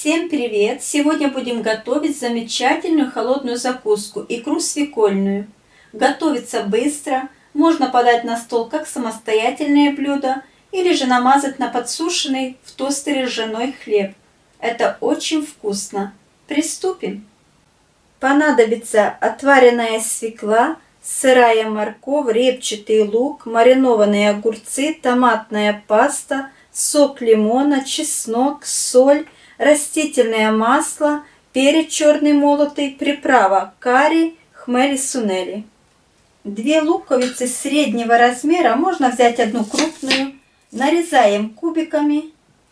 Всем привет! Сегодня будем готовить замечательную холодную закуску – икру свекольную. Готовится быстро, можно подать на стол как самостоятельное блюдо или же намазать на подсушенный в тостере ржаной хлеб. Это очень вкусно. Приступим! Понадобится отваренная свекла, сырая морковь, репчатый лук, маринованные огурцы, томатная паста, сок лимона, чеснок, соль, растительное масло, перец черный молотый, приправа карри, хмели сунели. 2 луковицы среднего размера, можно взять одну крупную, нарезаем кубиками.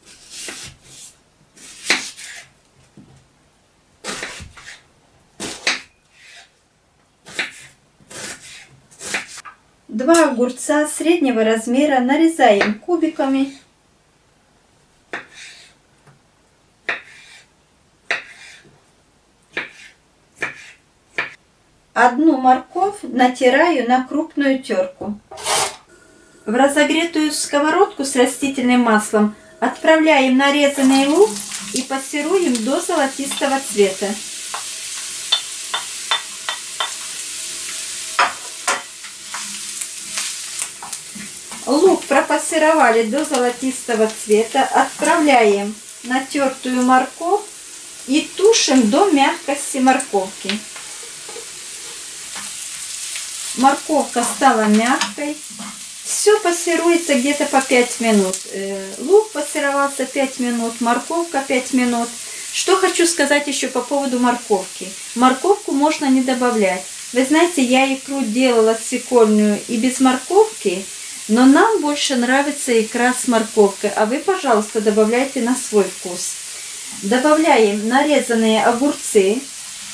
Два огурца среднего размера нарезаем кубиками. Одну морковь натираю на крупную терку. В разогретую сковородку с растительным маслом отправляем нарезанный лук и пассируем до золотистого цвета. Лук пропассеровали до золотистого цвета, отправляем натертую морковь и тушим до мягкости морковки. Морковка стала мягкой. Все пассируется где-то по 5 минут. Лук пассировался 5 минут, морковка 5 минут. Что хочу сказать еще по поводу морковки. Морковку можно не добавлять. Вы знаете, я икру делала свекольную и без морковки, но нам больше нравится икра с морковкой. А вы, пожалуйста, добавляйте на свой вкус. Добавляем нарезанные огурцы.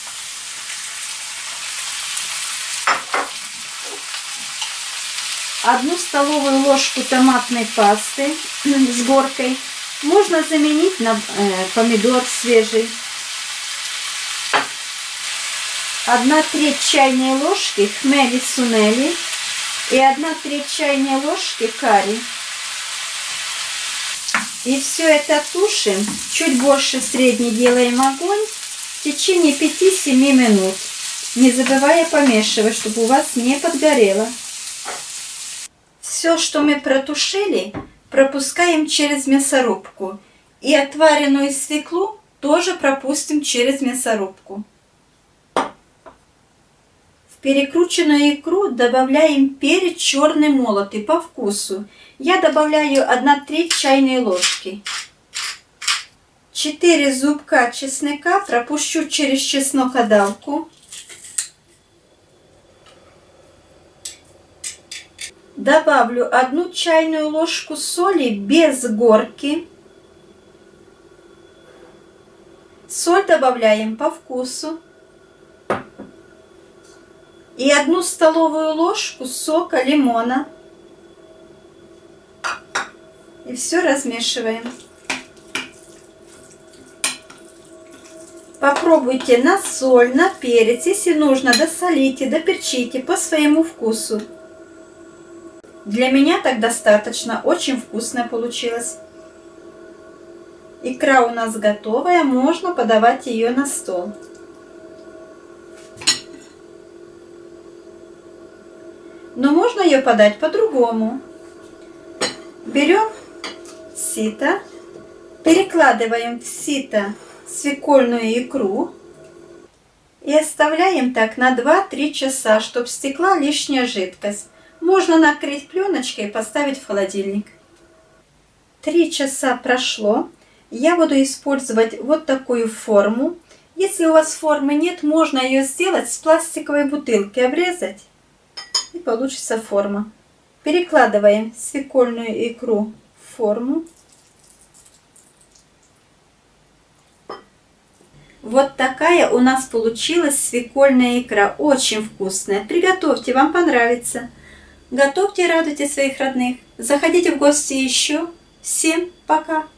Одну столовую ложку томатной пасты с горкой. Можно заменить на помидор свежий. 1/3 чайной ложки хмели сунели и 1/3 чайной ложки карри. И все это тушим. Чуть больше средний делаем огонь в течение 5-7 минут. Не забывая помешивать, чтобы у вас не подгорело. Все, что мы протушили, пропускаем через мясорубку. И отваренную свеклу тоже пропустим через мясорубку. В перекрученную икру добавляем перец черный молотый по вкусу. Я добавляю 1/3 чайной ложки. 4 зубка чеснока пропущу через чеснокодавку. Добавлю 1 чайную ложку соли без горки. Соль добавляем по вкусу. И 1 столовую ложку сока лимона. И все размешиваем. Попробуйте на соль, на перец. Если нужно, досолите, доперчите по своему вкусу. Для меня так достаточно, очень вкусно получилось. Икра у нас готовая, можно подавать ее на стол. Но можно ее подать по-другому. Берем сито, перекладываем в сито свекольную икру и оставляем так на 2-3 часа, чтобы стекла лишняя жидкость. Можно накрыть пленочкой и поставить в холодильник. 3 часа прошло. Я буду использовать вот такую форму. Если у вас формы нет, можно ее сделать с пластиковой бутылки, обрезать. И получится форма. Перекладываем свекольную икру в форму. Вот такая у нас получилась свекольная икра. Очень вкусная. Приготовьте, вам понравится. Готовьте и радуйте своих родных. Заходите в гости еще. Всем пока!